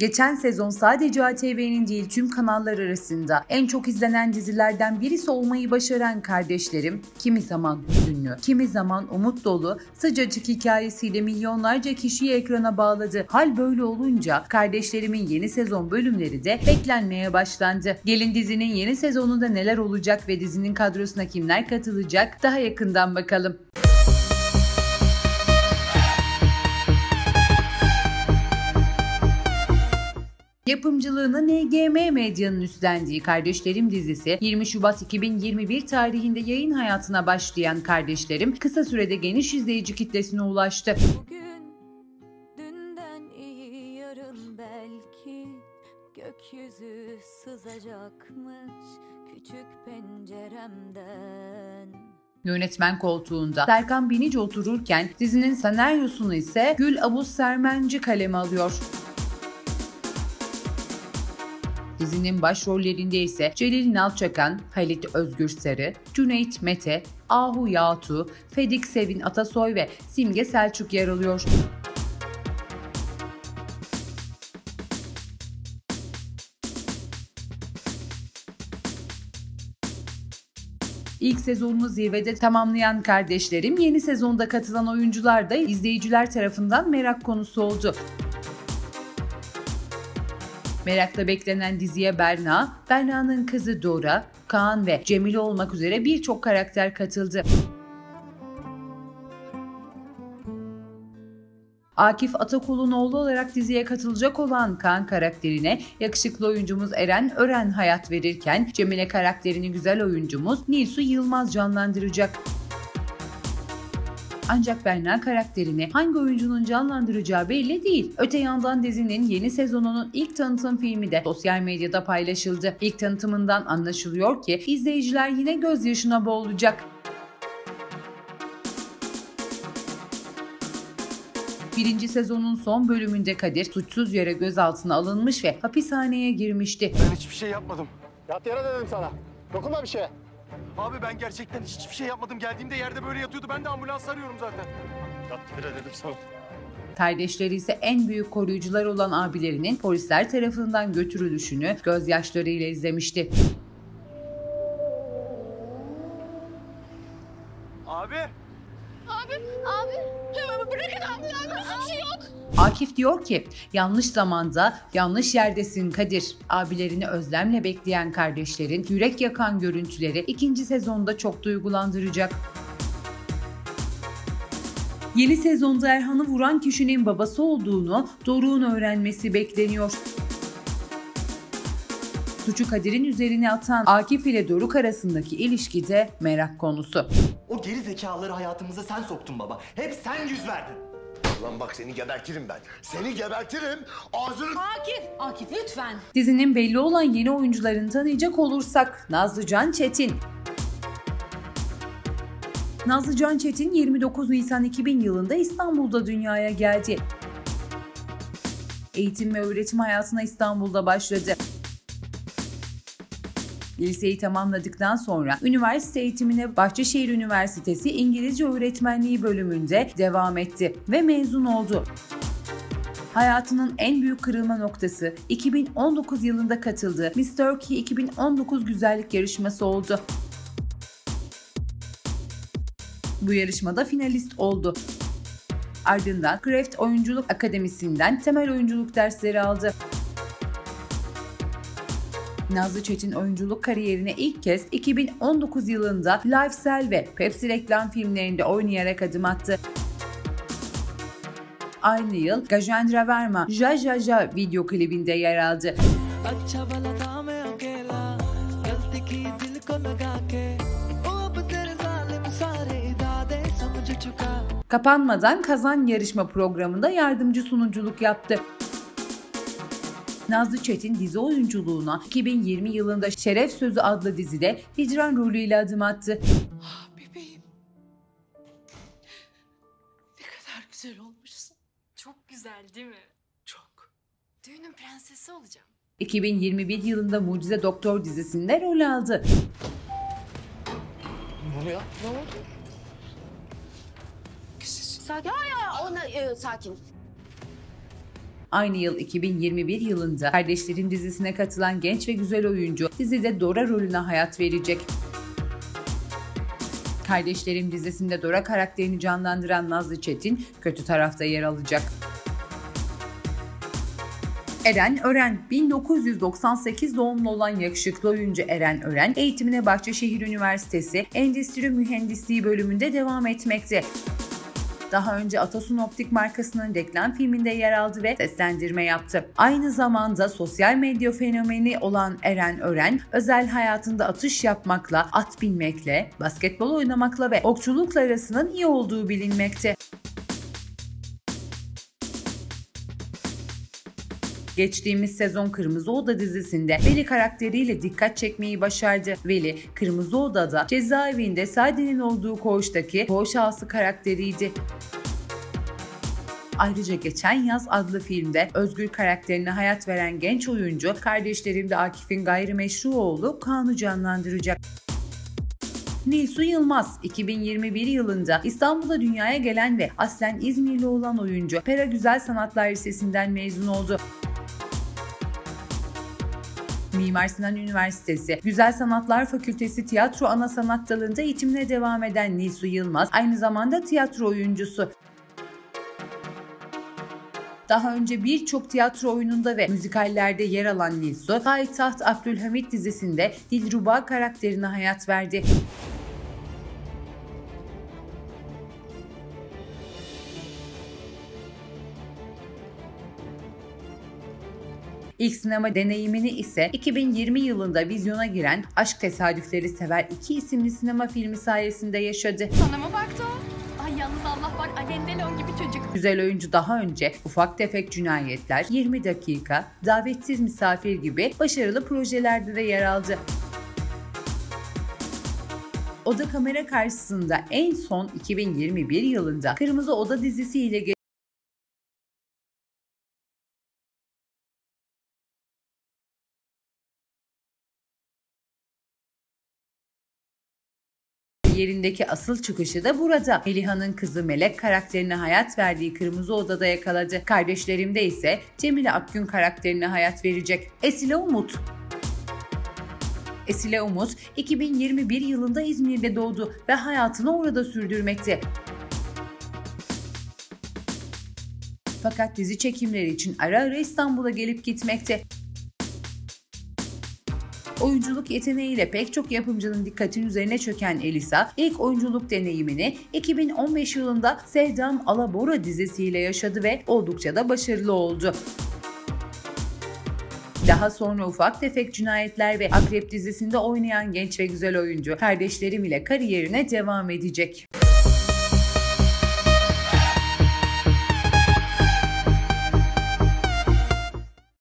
Geçen sezon sadece ATV'nin değil tüm kanallar arasında en çok izlenen dizilerden birisi olmayı başaran Kardeşlerim, kimi zaman hüzünlü, kimi zaman umut dolu, sıcacık hikayesiyle milyonlarca kişiyi ekrana bağladı. Hal böyle olunca Kardeşlerim'in yeni sezon bölümleri de beklenmeye başlandı. Gelin dizinin yeni sezonunda neler olacak ve dizinin kadrosuna kimler katılacak, daha yakından bakalım. Yapımcılığını NGM Medya'nın üstlendiği Kardeşlerim dizisi 20 Şubat 2021 tarihinde yayın hayatına başlayan Kardeşlerim kısa sürede geniş izleyici kitlesine ulaştı. Bugün dünden iyi yarın belki gökyüzü sızacakmış küçük penceremden. Yönetmen koltuğunda Serkan Binici otururken dizinin senaryosunu ise Gül Abuz Sermenci kaleme alıyor. Dizinin başrollerinde ise Celil Nalçakan, Halit Özgürsarı, Cüneyt Mete, Ahu Yatu, Fedik Sevin Atasoy ve Simge Selçuk yer alıyor. İlk sezonunu zirvede tamamlayan Kardeşlerim yeni sezonda katılan oyuncular da izleyiciler tarafından merak konusu oldu. Merakla beklenen diziye Berna, Berna'nın kızı Dora, Kaan ve Cemile olmak üzere birçok karakter katıldı. Akif Atakul'un oğlu olarak diziye katılacak olan Kaan karakterine yakışıklı oyuncumuz Eren Ören hayat verirken Cemile karakterini güzel oyuncumuz Nilsu Yılmaz canlandıracak. Ancak Berna karakterini hangi oyuncunun canlandıracağı belli değil. Öte yandan dizinin yeni sezonunun ilk tanıtım filmi de sosyal medyada paylaşıldı. İlk tanıtımından anlaşılıyor ki izleyiciler yine gözyaşına boğulacak. Birinci sezonun son bölümünde Kadir suçsuz yere gözaltına alınmış ve hapishaneye girmişti. Ben hiçbir şey yapmadım. Yat yere dedim sana. Dokunma bir şeye. Abi ben gerçekten hiçbir şey yapmadım. Geldiğimde yerde böyle yatıyordu. Ben de ambulans arıyorum zaten. Yat yere dedim sana. Kardeşleri ise en büyük koruyucular olan abilerinin polisler tarafından götürülüşünü gözyaşlarıyla izlemişti. Abi. Abi, bırakın ambulans, bir şey yok. Akif diyor ki, yanlış zamanda, yanlış yerdesin Kadir. Abilerini özlemle bekleyen kardeşlerin yürek yakan görüntüleri ikinci sezonda çok duygulandıracak. Yeni sezonda Erhan'ı vuran kişinin babası olduğunu Doruk'un öğrenmesi bekleniyor. Suçu Kadir'in üzerine atan Akif ile Doruk arasındaki ilişki de merak konusu. O geri zekaları hayatımıza sen soktun baba. Hep sen yüz verdin. Ulan bak seni gebertirim ben. Seni gebertirim. Ağzını... Akif lütfen. Dizinin belli olan yeni oyuncularını tanıyacak olursak Nazlıcan Çetin. Nazlıcan Çetin 29 Nisan 2000 yılında İstanbul'da dünyaya geldi. Eğitim ve öğretim hayatına İstanbul'da başladı. Liseyi tamamladıktan sonra üniversite eğitimine Bahçeşehir Üniversitesi İngilizce Öğretmenliği bölümünde devam etti ve mezun oldu. Hayatının en büyük kırılma noktası 2019 yılında katıldığı Miss Turkey 2019 güzellik yarışması oldu. Bu yarışmada finalist oldu. Ardından Craft Oyunculuk Akademisi'nden temel oyunculuk dersleri aldı. Nazlı Çetin oyunculuk kariyerine ilk kez 2019 yılında Lifestyle ve Pepsi reklam filmlerinde oynayarak adım attı. Aynı yıl Gajendra Verma Ja Ja Ja video klibinde yer aldı. Kapanmadan Kazan yarışma programında yardımcı sunuculuk yaptı. Nazlı Çetin dizi oyunculuğuna 2020 yılında Şeref Sözü adlı dizide hicran rolüyle adım attı. Bebeğim. Ne kadar güzel olmuşsun. Çok güzel değil mi? Çok. Düğünün prensesi olacağım. 2021 yılında Mucize Doktor dizisinde rol aldı. Ne oluyor? Ne oldu? Sakin. Sakin. Aynı yıl 2021 yılında Kardeşlerim dizisine katılan genç ve güzel oyuncu dizide Dora rolüne hayat verecek. Kardeşlerim dizisinde Dora karakterini canlandıran Nazlı Çetin kötü tarafta yer alacak. Eren Ören, 1998 doğumlu olan yakışıklı oyuncu Eren Ören, eğitimine Bahçeşehir Üniversitesi Endüstri Mühendisliği bölümünde devam etmekte. Daha önce Atasun Optik markasının reklam filminde yer aldı ve seslendirme yaptı. Aynı zamanda sosyal medya fenomeni olan Eren Ören, özel hayatında atış yapmakla, at binmekle, basketbol oynamakla ve okçulukla arasının iyi olduğu bilinmekte. Geçtiğimiz sezon Kırmızı Oda dizisinde Veli karakteriyle dikkat çekmeyi başardı. Veli, Kırmızı Oda'da cezaevinde Sadi'nin olduğu koğuştaki koğuş ağası karakteriydi. Ayrıca Geçen Yaz adlı filmde Özgür karakterine hayat veren genç oyuncu, Kardeşlerim'de Akif'in gayrimeşru oğlu Kaan'ı canlandıracak. Nilsu Yılmaz, 2021 yılında İstanbul'da dünyaya gelen ve aslen İzmirli olan oyuncu, Pera Güzel Sanatlar Lisesi'nden mezun oldu. Mimar Sinan Üniversitesi Güzel Sanatlar Fakültesi Tiyatro Ana Sanat Dalı'nda eğitimine devam eden Nilsu Yılmaz, aynı zamanda tiyatro oyuncusu. Daha önce birçok tiyatro oyununda ve müzikallerde yer alan Nilsu, Payitaht Abdülhamit dizisinde Dilruba karakterine hayat verdi. İlk sinema deneyimini ise 2020 yılında vizyona giren Aşk Tesadüfleri Sever 2 isimli sinema filmi sayesinde yaşadı. Sana mı baktı o? Ay yalnız Allah var, Alain Delon gibi çocuk. Güzel oyuncu daha önce Ufak Tefek Cinayetler, 20 Dakika, Davetsiz Misafir gibi başarılı projelerde de yer aldı. O da kamera karşısında en son 2021 yılında Kırmızı Oda dizisiyle yerindeki asıl çıkışı da burada. Meliha'nın kızı Melek karakterine hayat verdiği Kırmızı Oda'da yakaladı. Kardeşlerim'de ise Cemile Akgün karakterine hayat verecek. Esile Umut. Esile Umut 2021 yılında İzmir'de doğdu ve hayatını orada sürdürmekte. Fakat dizi çekimleri için ara ara İstanbul'a gelip gitmekte. Oyunculuk yeteneğiyle pek çok yapımcının dikkatinin üzerine çöken Elisa, ilk oyunculuk deneyimini 2015 yılında Sevdam Alabora dizisiyle yaşadı ve oldukça da başarılı oldu. Daha sonra Ufak Tefek Cinayetler ve Akrep dizisinde oynayan genç ve güzel oyuncu Kardeşlerim ile kariyerine devam edecek.